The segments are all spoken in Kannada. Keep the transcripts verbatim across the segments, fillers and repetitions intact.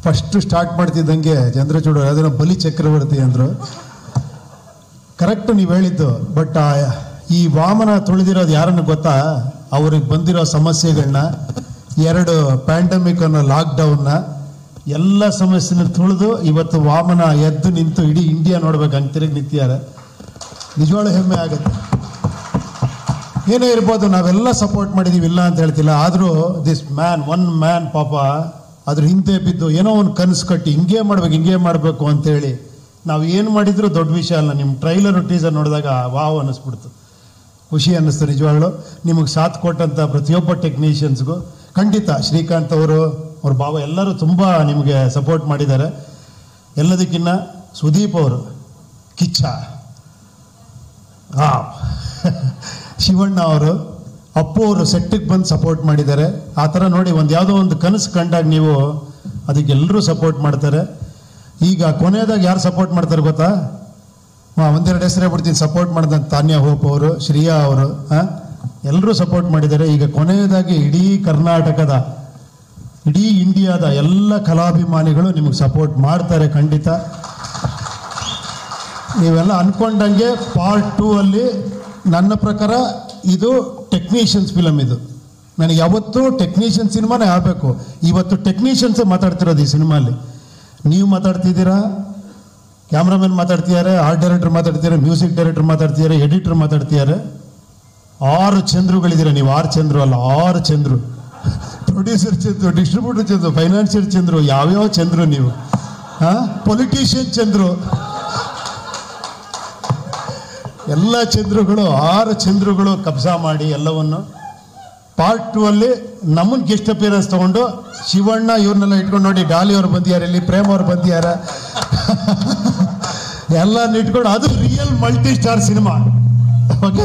ಫಸ್ಟ್ ಸ್ಟಾರ್ಟ್ ಮಾಡ್ತಿದ್ದಂಗೆ ಚಂದ್ರಚೂಡ ಅದನ್ನು ಬಲಿ ಚಕ್ರವರ್ತಿ ಅಂದರು. ಕರೆಕ್ಟ್ ನೀವು ಹೇಳಿದ್ದು. ಬಟ್ ಈ ವಾಮನ ತುಳಿದಿರೋದು ಯಾರನ್ನು ಗೊತ್ತಾ? ಅವ್ರಿಗೆ ಬಂದಿರೋ ಸಮಸ್ಯೆಗಳನ್ನ, ಎರಡು ಪ್ಯಾಂಡಮಿಕ್ ಅನ್ನೋ ಲಾಕ್ಡೌನ್ನ, ಎಲ್ಲ ಸಮಸ್ಯೆನ ತುಳಿದು ಇವತ್ತು ವಾಮನ ಎದ್ದು ನಿಂತು ಇಡೀ ಇಂಡಿಯಾ ನೋಡ್ಬೇಕು ಹಂಗೆ ತಿರುಗಿ ನಿಂತಿದ್ದಾರೆ. ನಿಜವಾಗ್ಲೂ ಹೆಮ್ಮೆ ಆಗುತ್ತೆ. ಏನೇ ಇರ್ಬೋದು, ನಾವೆಲ್ಲ ಸಪೋರ್ಟ್ ಮಾಡಿದ್ದೀವಿ, ಇಲ್ಲ ಅಂತ ಹೇಳ್ತಿಲ್ಲ. ಆದರೂ ದಿಸ್ ಮ್ಯಾನ್, ಒನ್ ಮ್ಯಾನ್ ಪಾಪ ಅದ್ರ ಹಿಂದೆ ಬಿದ್ದು ಏನೋ ಒಂದು ಕನಸು ಕಟ್ಟಿ ಹಿಂಗೇ ಮಾಡ್ಬೇಕು ಹಿಂಗೇ ಮಾಡಬೇಕು ಅಂತೇಳಿ ನಾವು ಏನು ಮಾಡಿದ್ರು ದೊಡ್ಡ ವಿಷಯ ಅಲ್ಲ. ನಿಮ್ಮ ಟ್ರೈಲರ್ ಟೀಸರ್ ನೋಡಿದಾಗ ವಾವ್ ಅನ್ನಿಸ್ಬಿಡ್ತು, ಖುಷಿ ಅನ್ನಿಸ್ತು. ನಿಜವಾಗ್ಲು ನಿಮಗೆ ಸಾಥ್ ಕೊಟ್ಟಂಥ ಪ್ರತಿಯೊಬ್ಬ ಟೆಕ್ನಿಷಿಯನ್ಸ್ಗೂ ಖಂಡಿತ ಶ್ರೀಕಾಂತ್ ಅವರು, ಅವ್ರ ಭಾವ ಎಲ್ಲರೂ ತುಂಬ ನಿಮಗೆ ಸಪೋರ್ಟ್ ಮಾಡಿದ್ದಾರೆ. ಎಲ್ಲದಕ್ಕಿನ್ನ ಸುದೀಪ್ ಅವರು, ಕಿಚ್ಚ, ಆ ಶಿವಣ್ಣ ಅವರು, ಅಪ್ಪು ಅವರು ಸೆಟ್ಟಿಗೆ ಬಂದು ಸಪೋರ್ಟ್ ಮಾಡಿದ್ದಾರೆ. ಆ ಥರ ನೋಡಿ, ಒಂದು ಯಾವುದೋ ಒಂದು ಕನಸು ಕಂಡಾಗ ನೀವು ಅದಕ್ಕೆಲ್ಲರೂ ಸಪೋರ್ಟ್ ಮಾಡ್ತಾರೆ. ಈಗ ಕೊನೆಯದಾಗ ಯಾರು ಸಪೋರ್ಟ್ ಮಾಡ್ತಾರೆ ಗೊತ್ತಾ? ಹಾಂ, ಒಂದೆರಡು ಹೆಸರೇ ಬಿಡ್ತೀನಿ. ಸಪೋರ್ಟ್ ಮಾಡಿದಂಥ ತಾನ್ಯಾ ಹೋಪ್ ಅವರು, ಶ್ರೇಯಾ ಅವರು, ಹಾಂ, ಎಲ್ಲರೂ ಸಪೋರ್ಟ್ ಮಾಡಿದ್ದಾರೆ. ಈಗ ಕೊನೆಯದಾಗಿ ಇಡೀ ಕರ್ನಾಟಕದ, ಇಡೀ ಇಂಡಿಯಾದ ಎಲ್ಲ ಕಲಾಭಿಮಾನಿಗಳು ನಿಮಗೆ ಸಪೋರ್ಟ್ ಮಾಡ್ತಾರೆ ಖಂಡಿತ. ನೀವೆಲ್ಲ ಅಂದ್ಕೊಂಡಂಗೆ ಪಾರ್ಟ್ ಟೂ ಅಲ್ಲಿ ನನ್ನ ಪ್ರಕಾರ ಇದು ಟೆಕ್ನಿಷಿಯನ್ಸ್ ಫಿಲಮ್. ಇದು ನನಗೆ ಯಾವತ್ತೂ ಟೆಕ್ನಿಷಿಯನ್ ಸಿನಿಮಾನೇ ಆಗಬೇಕು. ಇವತ್ತು ಟೆಕ್ನಿಷಿಯನ್ಸೇ ಮಾತಾಡ್ತಿರೋದು ಈ ಸಿನಿಮಾಲಿ. ನೀವು ಮಾತಾಡ್ತಿದ್ದೀರಾ, ಕ್ಯಾಮ್ರಾಮನ್ ಮಾತಾಡ್ತಿದ್ದಾರೆ, ಆರ್ಟ್ ಡೈರೆಕ್ಟರ್ ಮಾತಾಡ್ತಿದ್ದಾರೆ, ಮ್ಯೂಸಿಕ್ ಡೈರೆಕ್ಟರ್ ಮಾತಾಡ್ತಿದ್ದಾರೆ, ಎಡಿಟರ್ ಮಾತಾಡ್ತಿದ್ದಾರೆ. ಆರು ಚಂದ್ರುಗಳಿದ್ದೀರ ನೀವು. ಆರು ಚಂದ್ರು ಅಲ್ಲ, ಆರು Chandru. Producer Chandru, distributor Chandru, financial Chandru, ಯಾವ್ಯಾವ ಚಂದ್ರು ನೀವು. ಹಾಂ, ಪೊಲಿಟಿಷಿಯನ್ ಚಂದ್ರು, ಎಲ್ಲ ಚಂದ್ರುಗಳು, ಆರು ಚಂದ್ರುಗಳು ಕಬ್ಜಾ ಮಾಡಿ ಎಲ್ಲವನ್ನು. ಪಾರ್ಟ್ ಟೂ ಅಲ್ಲಿ ನಮ್ಮನ್ನು ಗೆಸ್ಟ್ ಅಪಿಯರೆನ್ಸ್ ತೊಗೊಂಡು ಶಿವಣ್ಣ ಇವ್ರನ್ನೆಲ್ಲ ಇಟ್ಕೊಂಡು ನೋಡಿ, ಡಾಲಿ ಅವ್ರು ಬಂದಿದ್ದಾರೆ, ಇಲ್ಲಿ ಪ್ರೇಮ್ ಅವ್ರು ಬಂದಿದ್ದಾರೆ, ಎಲ್ಲ ಇಟ್ಕೊಂಡು ಅದು real multi star cinema. Okay,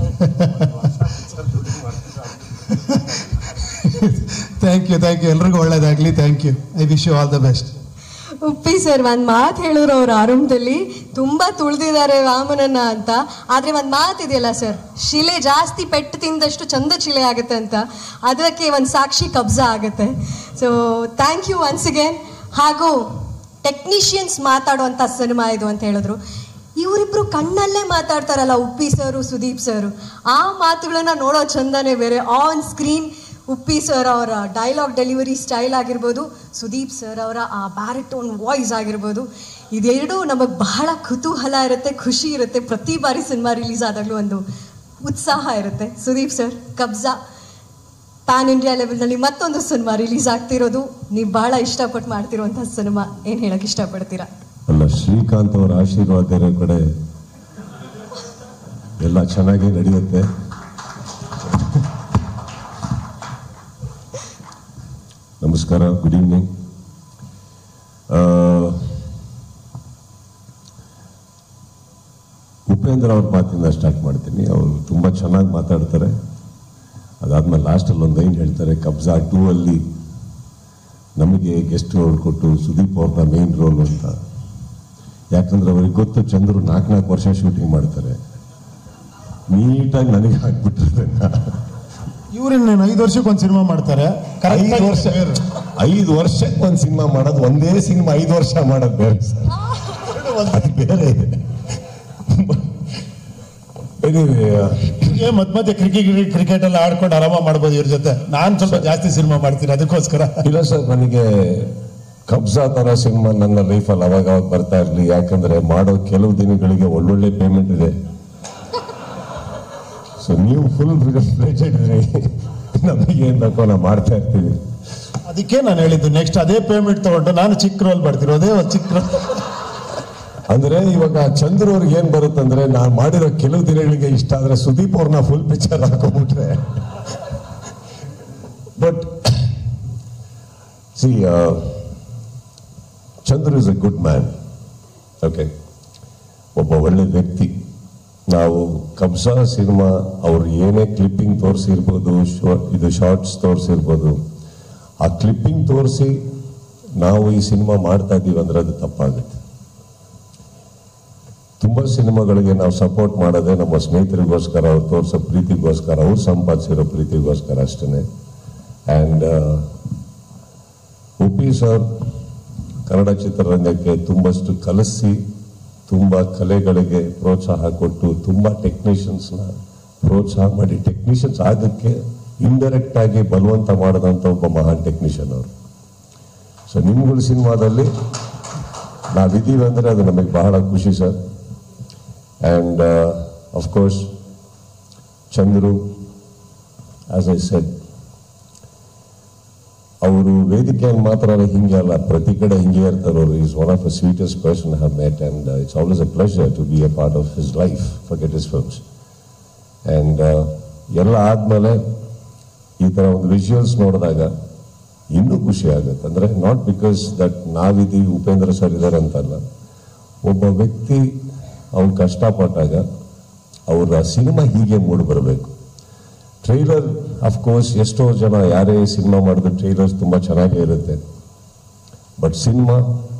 thank you thank you ಎಲ್ರಿಗೂ ಒಳ್ಳೇದಾಗಲಿ. Thank you. I wish you all the best. Uppi sir ಒಂದು ಮಾತು ಹೇಳಿದ್ರು ಅವ್ರ ಆರಂಭದಲ್ಲಿ, ತುಂಬಾ ತುಳಿದಿದ್ದಾರೆ ವಾಮನನ್ನ ಅಂತ. ಆದ್ರೆ ಒಂದು ಮಾತಿದೆಯಲ್ಲ ಸರ್, ಶಿಲೆ ಜಾಸ್ತಿ ಪೆಟ್ಟು ತಿಂದಷ್ಟು ಚಂದ ಶಿಲೆ ಆಗುತ್ತೆ ಅಂತ, ಅದಕ್ಕೆ ಒಂದು ಸಾಕ್ಷಿ ಕಬ್ಜಾ ಆಗುತ್ತೆ. So thank you once again. ಹಾಗೂ ಟೆಕ್ನಿಷಿಯನ್ಸ್ ಮಾತಾಡುವಂಥ ಸಿನಿಮಾ ಇದು ಅಂತ ಹೇಳಿದ್ರು. ಇವರಿಬ್ರು ಕಣ್ಣಲ್ಲೇ ಮಾತಾಡ್ತಾರಲ್ಲ, ಉಪ್ಪಿ ಸರು ಸುದೀಪ್ ಸರು, ಆ ಮಾತುಗಳನ್ನ ನೋಡೋ ಚಂದನೇ ಬೇರೆ. ಆನ್ ಸ್ಕ್ರೀನ್ ಉಪ್ಪಿ ಸರ್ ಅವರ ಡೈಲಾಗ್ ಡೆಲಿವರಿ ಸ್ಟೈಲ್ ಆಗಿರ್ಬೋದು, ಸುದೀಪ್ ಸರ್ ಅವರ ಆ ಬ್ಯಾರಿಟೋನ್ ವಾಯ್ಸ್ ಆಗಿರ್ಬೋದು, ಇದೆರಡೂ ನಮಗೆ ಬಹಳ ಕುತೂಹಲ ಇರುತ್ತೆ, ಖುಷಿ ಇರುತ್ತೆ. ಪ್ರತಿ ಬಾರಿ ಸಿನಿಮಾ ರಿಲೀಸ್ ಆದಾಗಲೂ ಒಂದು ಉತ್ಸಾಹ ಇರುತ್ತೆ. Sudeep sir, Kabza pan India ಲೆವೆಲ್ನಲ್ಲಿ ಮತ್ತೊಂದು ಸಿನಿಮಾ ರಿಲೀಸ್ ಆಗ್ತಿರೋದು, ನೀವು ಬಹಳ ಇಷ್ಟಪಟ್ಟು ಮಾಡ್ತಿರುವಂಥ ಸಿನಿಮಾ, ಏನು ಹೇಳಕ್ಕೆ ಇಷ್ಟಪಡ್ತೀರಾ? ಅಲ್ಲ, ಶ್ರೀಕಾಂತ್ ಅವರ ಆಶೀರ್ವಾದ ಇರೋ ಕಡೆ ಎಲ್ಲ ಚೆನ್ನಾಗಿ ನಡೆಯುತ್ತೆ. ನಮಸ್ಕಾರ, ಗುಡ್ ಈವ್ನಿಂಗ್. ಉಪೇಂದ್ರ ಅವ್ರ ಮಾತಿಂದ ಸ್ಟಾರ್ಟ್ ಮಾಡ್ತೀನಿ. ಅವರು ತುಂಬ ಚೆನ್ನಾಗಿ ಮಾತಾಡ್ತಾರೆ. ಅದಾದ್ಮೇಲೆ ಲಾಸ್ಟಲ್ಲಿ ಒಂದು ಲೈನ್ ಹೇಳ್ತಾರೆ, ಕಬ್ಜಾ ಟೂ ಅಲ್ಲಿ ನಮಗೆ ಗೆಸ್ಟ್ ರೋಲ್ ಕೊಟ್ಟು ಸುದೀಪ್ ಅವ್ರನ್ನ ಮೇನ್ ರೋಲ್ ಅಂತ. ಯಾಕಂದ್ರೆ ಅವ್ರಿಗೆ ಗೊತ್ತು, ಚಂದ್ರು ನಾಲ್ಕು ನಾಲ್ಕು ವರ್ಷ ಶೂಟಿಂಗ್ ಮಾಡ್ತಾರೆ. ನೀಟಾಗಿ ನನಗೆ ಹಾಕ್ಬಿಟ್ರೆ ಇವ್ರನ್ನ ಐದು ವರ್ಷಕ್ಕೆ ಒಂದು ಸಿನಿಮಾ ಮಾಡ್ತಾರೆ. ಐದು ವರ್ಷ ಐದು ವರ್ಷಕ್ಕೆ ಒಂದು ಸಿನಿಮಾ ಮಾಡೋದು, ಒಂದೇ ಸಿನಿಮಾ ಐದು ವರ್ಷ ಮಾಡೋದು ಬೇರೆ ಸರ್, ಅದು ಬೇರೆ. ಮಧ್ಯ ಮಧ್ಯೆ ಕ್ರಿಕೆಟ್ ಕ್ರಿಕೆಟ್ ಎಲ್ಲ ಆಡ್ಕೊಂಡು ಆರಾಮ ಮಾಡ್ಬೋದು ಇವ್ರ ಜೊತೆ. ನಾನು ಸ್ವಲ್ಪ ಜಾಸ್ತಿ ಸಿನಿಮಾ ಮಾಡ್ತೀನಿ ಅದಕ್ಕೋಸ್ಕರ. ಇಲ್ಲ ಸರ್, ನನಗೆ ಕಬ್ಜಾ ತರ ಸಿನಿಮಾ ನನ್ನ ಲೈಫಲ್ಲಿ ಅವಾಗ ಅವಾಗ ಬರ್ತಾ ಇರಲಿ. ಯಾಕಂದ್ರೆ ಮಾಡೋ ಕೆಲವು ದಿನಗಳಿಗೆ ಒಳ್ಳೊಳ್ಳೆ ಪೇಮೆಂಟ್ ಇದೆ. ಸೊ ನೀವು ಫುಲ್ ಇದ್ರಿ, ನಮಗೆ ಏನ್ ಬೇಕೋ ನಾವು ಮಾಡ್ತಾ ಇರ್ತೀವಿ. ಅದಕ್ಕೆ ನಾನು ಹೇಳಿದ್ದು, ನೆಕ್ಸ್ಟ್ ಅದೇ ಪೇಮೆಂಟ್ ತಗೊಂಡು ನಾನು ಚಿಕ್ಕ ರೋಲ್ ಬರ್ತೀನಿ, ಅದೇ ಒಂದು ಚಿಕ್ಕ ರೋಲ್. ಅಂದ್ರೆ ಇವಾಗ ಚಂದ್ರ ಅವ್ರಿಗೆ ಏನ್ ಬರುತ್ತಂದ್ರೆ, ನಾನು ಮಾಡಿರೋ ಕೆಲವು ದಿನಗಳಿಗೆ ಇಷ್ಟ ಆದ್ರೆ ಸುದೀಪ್ ಅವ್ರನ್ನ ಫುಲ್ ಪಿಕ್ಚರ್ ಹಾಕೊಂಡ್ಬಿಟ್ರೆ. But see, Chandra is a good man. Okay, ಒಬ್ಬ ಒಳ್ಳೆ ವ್ಯಕ್ತಿ. ನಾವು ಕಬ್ಜಾ ಸಿನಿಮಾ ಅವ್ರು ಏನೇ ಕ್ಲಿಪ್ಪಿಂಗ್ ತೋರಿಸಿರ್ಬೋದು, ಇದು ಶಾರ್ಟ್ಸ್ ತೋರಿಸಿರ್ಬೋದು, ಆ ಕ್ಲಿಪ್ಪಿಂಗ್ ತೋರಿಸಿ ನಾವು ಈ ಸಿನಿಮಾ ಮಾಡ್ತಾ ಇದ್ದೀವಿ ಅಂದ್ರೆ ಅದು ತಪ್ಪಾಗುತ್ತೆ. ತುಂಬ ಸಿನಿಮಾಗಳಿಗೆ ನಾವು ಸಪೋರ್ಟ್ ಮಾಡೋದೇ ನಮ್ಮ ಸ್ನೇಹಿತರಿಗೋಸ್ಕರ, ಅವ್ರು ತೋರಿಸೋ ಪ್ರೀತಿಗೋಸ್ಕರ, ಅವ್ರು ಸಂಪಾದಿಸಿರೋ ಪ್ರೀತಿಗೋಸ್ಕರ ಅಷ್ಟೇ. ಆ್ಯಂಡ್ ಉಪ್ಪಿ ಸರ್ ಕನ್ನಡ ಚಿತ್ರರಂಗಕ್ಕೆ ತುಂಬಷ್ಟು ಕಲಿಸಿ, ತುಂಬ ಕಲೆಗಳಿಗೆ ಪ್ರೋತ್ಸಾಹ ಕೊಟ್ಟು, ತುಂಬ ಟೆಕ್ನಿಷಿಯನ್ಸ್ನ ಪ್ರೋತ್ಸಾಹ ಮಾಡಿ, ಟೆಕ್ನಿಷಿಯನ್ಸ್ ಆಗಕ್ಕೆ ಇಂಡೈರೆಕ್ಟ್ ಆಗಿ ಬಲವಂತ ಮಾಡಿದಂಥ ಒಬ್ಬ ಮಹಾನ್ ಟೆಕ್ನಿಷಿಯನ್ ಅವರು. ಸೊ ನಿಮ್ಗಳ ಸಿನಿಮಾದಲ್ಲಿ ನಾವಿದ್ದೀವಿ ಅಂದರೆ ಅದು ನಮಗೆ ಬಹಳ ಖುಷಿ sir. And of course Chandru, as I said, ಅವರು ವೇದಿಕೆಯಲ್ಲಿ ಮಾತ್ರ ಹಿಂಗೆ ಅಲ್ಲ, ಪ್ರತಿ ಕಡೆ ಹಿಂಗೆ ಇರ್ತಾರೆ ಅವರು. Is one of the sweetest person I have met, and it's always a pleasure to be a part of his life for get his films. And ಎಲ್ಲ ಆದಮೇಲೆ ಈ ಥರ ಒಂದು ವಿಜುವಲ್ಸ್ ನೋಡಿದಾಗ ಇನ್ನೂ ಖುಷಿ ಆಗುತ್ತೆ. ಅಂದರೆ ನಾಟ್ ಬಿಕಾಸ್ ದಟ್ ನಾವಿದ್ದೀವಿ, ಉಪೇಂದ್ರ ಸರ್ ಇದ್ದಾರೆ ಅಂತಲ್ಲ, ಒಬ್ಬ ವ್ಯಕ್ತಿ ಅವ್ನು ಕಷ್ಟಪಟ್ಟಾಗ ಅವರ ಸಿನಿಮಾ ಹೀಗೆ ಮೂಡಿ ಬರಬೇಕು. ಟ್ರೈಲರ್ ಅಫ್ಕೋರ್ಸ್ ಎಷ್ಟೋ ಜನ ಯಾರೇ ಸಿನಿಮಾ ಮಾಡಿದ್ರು ಟ್ರೈಲರ್ಸ್ ತುಂಬ ಚೆನ್ನಾಗೇ ಇರುತ್ತೆ, ಬಟ್ ಸಿನಿಮಾ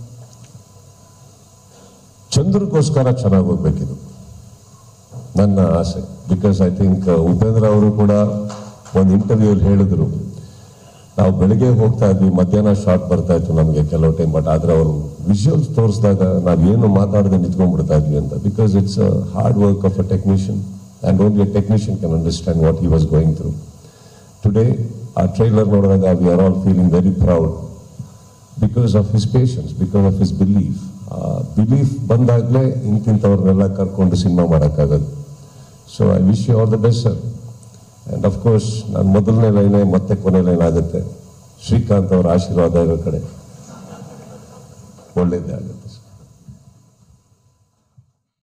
ಚಂದ್ರಕ್ಕೋಸ್ಕರ ಚೆನ್ನಾಗಿ ಹೋಗ್ಬೇಕಿದು ನನ್ನ ಆಸೆ. ಬಿಕಾಸ್ ಐ ಥಿಂಕ್ ಉಪೇಂದ್ರ ಅವರು ಕೂಡ ಒಂದು ಇಂಟರ್ವ್ಯೂಲ್ಲಿ ಹೇಳಿದ್ರು, ನಾವು ಬೆಳಿಗ್ಗೆ ಹೋಗ್ತಾ ಇದ್ವಿ, ಮಧ್ಯಾಹ್ನ ಶಾರ್ಟ್ ಬರ್ತಾ ಇತ್ತು ನಮಗೆ ಕೆಲವು ಟೈಮ್, ಬಟ್ ಆದರೆ ಅವರು ವಿಜುವಲ್ಸ್ ತೋರಿಸಿದಾಗ ನಾವೇನು ಮಾತಾಡದೆ ನಿಂತ್ಕೊಂಡ್ಬಿಡ್ತಾ ಇದ್ವಿ ಅಂತ. Because it's a hard work of a technician, and only a technician can understand what he was going through. Today, our trailer nodaga, we are all feeling very proud because of his patience, because of his belief. Uh, belief bandagle intintavarnella karkondu cinema madakagadu. So I wish you all the best, sir. And of course, nan modalne line matte kone line agutte. Srikanth ಅವರ ಆಶೀರ್ವಾದ ಇರೋ ಕಡೆ ಒಳ್ಳೆಯದೇ ಆಗುತ್ತೆ.